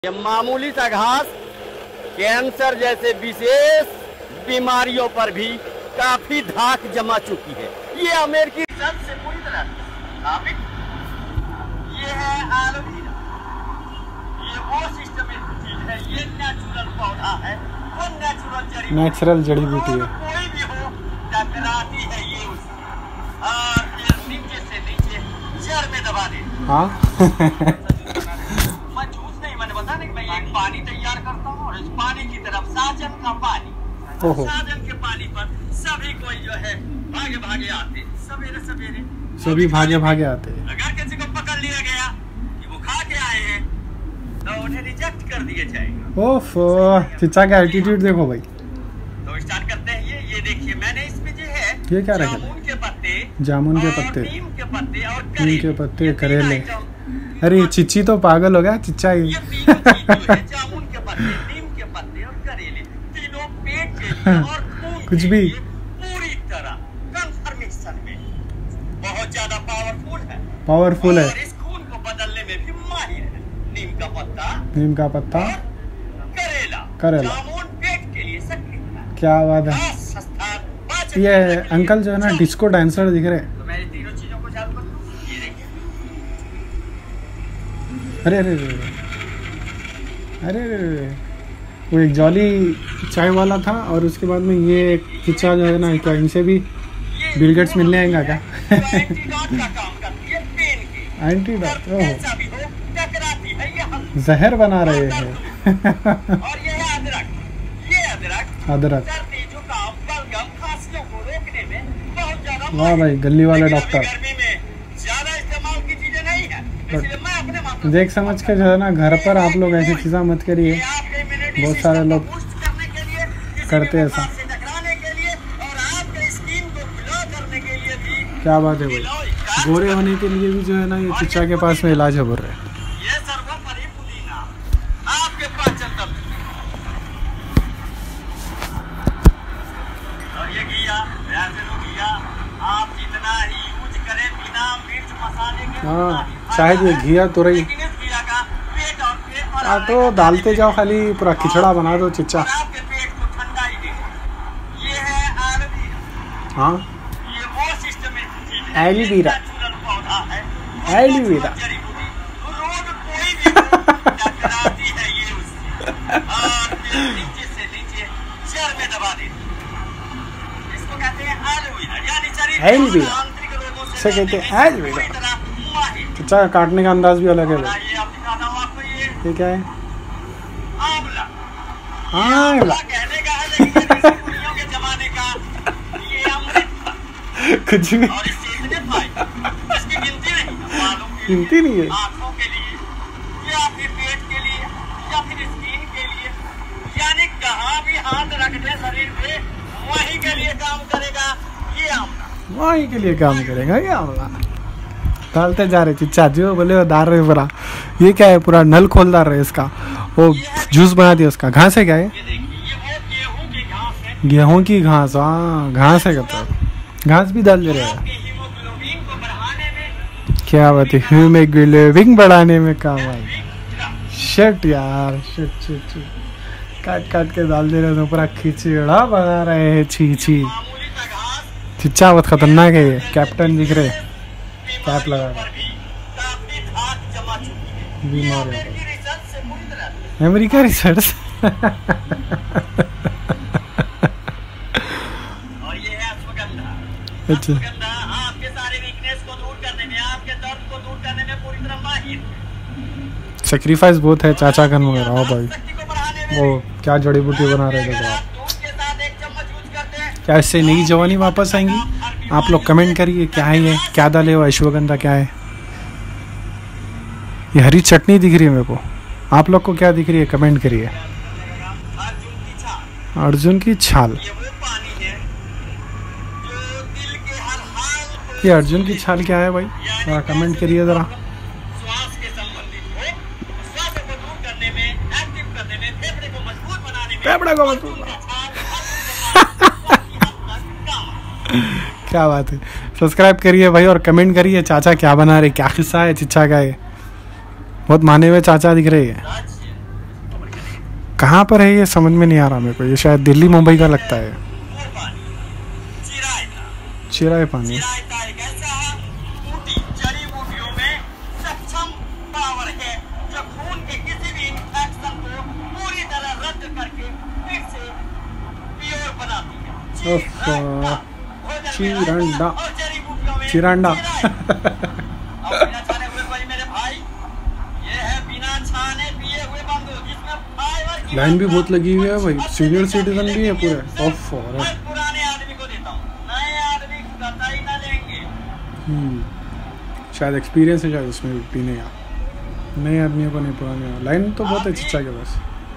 ये मामूली सा घास कैंसर जैसे विशेष बीमारियों पर भी काफी धाक जमा चुकी है। ये अमेरिकी संघ से पूरी तरह साबित। ये है एलोवेरा, ये वो सिस्टमेटिक चीज है, ये नेचुरल पौधा है, वो नेचुरल जड़ी बूटी है। कोई भी हो टकराती है ये उससे और फिर नीचे से नीचे जड़ में दबा दे। हाँ पानी तैयार करता हूँ और इस पानी की तरफ साजन का पानी, साजन के पानी पर सभी कोई जो है भागे भागे आते, सवेरे सवेरे सभी भागे भागे आते। अगर किसी को पकड़ लिया गया कि वो खा के आए हैं तो उन्हें रिजेक्ट कर दिया जाएगा। ओफो, चिच्चा का एटीट्यूड देखो भाई। तो स्टार्ट करते हैं। ये देखिए मैंने इसमें जो है ये क्या रखा? जामुन के पत्ते, नीम के पत्ते और नीम के पत्ते, करेले। अरे चिच्ची तो पागल हो गया चिच्चा ही। ये तीनों चीज जो है, जामुन के पत्ते, नीम के पत्ते और करेले, तीनों पेट के लिए और खून कुछ के भी लिए पूरी तरह कन्फर्मेशन में बहुत ज्यादा पावरफुल है। और इस खून को बदलने में भी माहिर है। नीम का पत्ता करेला जामुन पेट के लिए शक्ति। क्या बात है। ये अंकल जो है ना डिस्को डांसर दिख रहे हैं। तो मैं तीनों चीजों को चालू कर दूं। ये देखिए, अरे अरे अरे अरे, वो एक जॉली चाय वाला था और उसके बाद में ये एक चिच्चा जो है ना, क्या इनसे भी बिल गेट्स मिलने आएगा क्या? एंटीडोट, जहर बना रहे हैं। और ये है अदरक। अदरक, वाह भाई, गली वाले डॉक्टर। गर्मी में ज्यादा इस्तेमाल की चीजें नहीं है, इसलिए मैं अपने देख समझ के जो है ना, घर पर आप लोग ऐसी चीजें मत करिए। बहुत सारे लोग करते हैं ऐसा। क्या बात है भाई, गोरे होने के लिए भी जो है ना, ये चिच्चा के पास में इलाज है बोल रहे हैं। ये सर्वोपरि पुदीना आपके पाचन तंत्र और ये घिया, आप जितना ही यूज करें बिना मिर्च मसाले के, हाँ शायद ये घिया तो रही। तो डालते जाओ, खाली पूरा खिचड़ा बना दो चिच्चा। आपके पेट को ठंडा ही देगा। ये है एलोवेरा। हाँ, ये वो सिस्टमेटिक है, एलोवेरा, नेचुरल पौधा है, एलोवेरा। जड़ी बूटी रोज कोई भी टकराती है ये उससे और फिर नीचे से नीचे जड़ में दबा देती। इसको कहते हैं एलोवेरा, यानी शरीर के आंतरिक रोगों से कहते हैं एलोवेरा। चिच्चा का काटने का अंदाज भी अलग है भाई। ये क्या है? आंवला। आंवला कहने का है, लेकिन ऋषिमुनियों के जमाने का ये अमृत कुछ भी, और इससे इतने फायदे, इसकी गिनती नहीं, बालों के गिनती नहीं है, आंखों के लिए या फिर पेट के लिए या फिर स्किन के लिए, यानी कहाँ भी हाथ रख दे शरीर पे वहीं के लिए काम करेगा ये आंवला। वहीं के लिए काम करेगा ये आंवला। डालते जा रहे चिच्चा, जो बोले वो डाल रहे पूरा। ये क्या है, पूरा नल खोल डाल रहे इसका, वो जूस बना दिया उसका। घास है क्या है? गेहूं की घास। हाँ घास है, कहते घास भी डाल दे रहे हैं। क्या बात है, हीमोग्लोबिन बढ़ाने में काम आई। शिट यार, शिट काट काट के डाल दे रहे हैं, पूरा खिचड़ा बना रहे हैं। छी चिच्चा बहुत खतरनाक है। ये कैप्टन दिख रहे, कैप लगा बीमार है। America research. और ये है अश्वगंधा। अच्छा, आपके सारे वीकनेस को दूर करने में, आपके दर्द को दूर करने में पूरी तरह माहिर। सेक्रीफाइस बहुत है चाचा का वगैरह। ओ भाई, वो क्या जड़ी बूटी बना रहे थे आप। क्या इससे नई जवानी वापस आएंगी? आप लोग कमेंट करिए, क्या है ये, क्या डाले हो? अश्वगंधा क्या है? ये हरी चटनी दिख रही है मेरे को। आप लोग को क्या दिख रही है? कमेंट करिए। अर्जुन की छाल। ये अर्जुन की छाल क्या है भाई? जरा कमेंट करिए जरा। श्वास के संबंधित हो, श्वास को दूर करने में, एक्टिव करने में, फेफड़े को मजबूत बनाने में, फेफड़े को मजबूत। क्या बात है। सब्सक्राइब करिए भाई और कमेंट करिए चाचा क्या बना रहे, क्या किस्सा है चिच्चा का। ये बहुत माने हुए चाचा दिख रहे हैं। कहाँ पर है ये समझ में नहीं आ रहा मेरे को। ये शायद दिल्ली मुंबई का लगता है। चिराय पानी चिरांडा चिरांडा लाइन भी बहुत लगी हुई है भाई, सीनियर सिटीजन भी है पूरे। शायद एक्सपीरियंस है शायद उसमें पीने का, नए आदमियों को नहीं पुराने। लाइन तो बहुत है चिच्चा के पास,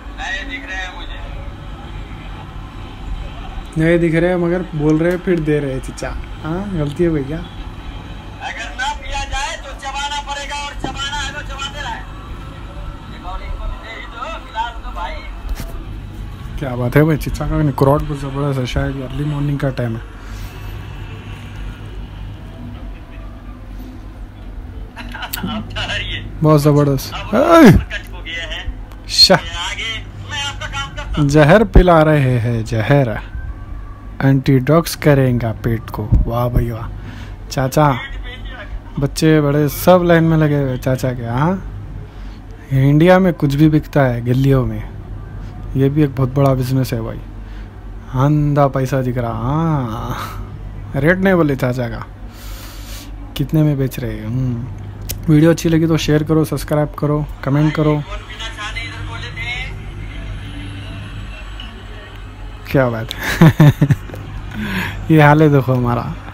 नए दिख रहे हैं मगर बोल रहे हैं फिर दे रहे हैं चिच्चा। हाँ गलती है भैया। अगर ना पिया जाए तो चबाना पड़ेगा, और चबाना है तो चबाते रहे। भाई क्या बात है भाई, चिच्चा का क्राउड बहुत जबरदस्त है। शायद अर्ली मॉर्निंग का टाइम है। बहुत जबरदस्त। जहर पिला रहे हैं, जहर एंटीडॉक्स करेगा पेट को। वाह भाई वाह। चाचा बच्चे बड़े सब लाइन में लगे हुए चाचा के। हाँ इंडिया में कुछ भी बिकता है गलियों में, ये भी एक बहुत बड़ा बिजनेस है भाई। अंधा पैसा दिख रहा। हाँ रेट नहीं बोले चाचा का, कितने में बेच रहे हैं। वीडियो अच्छी लगी तो शेयर करो, सब्सक्राइब करो, कमेंट करो। क्या बात है ये हाल है देखो हमारा।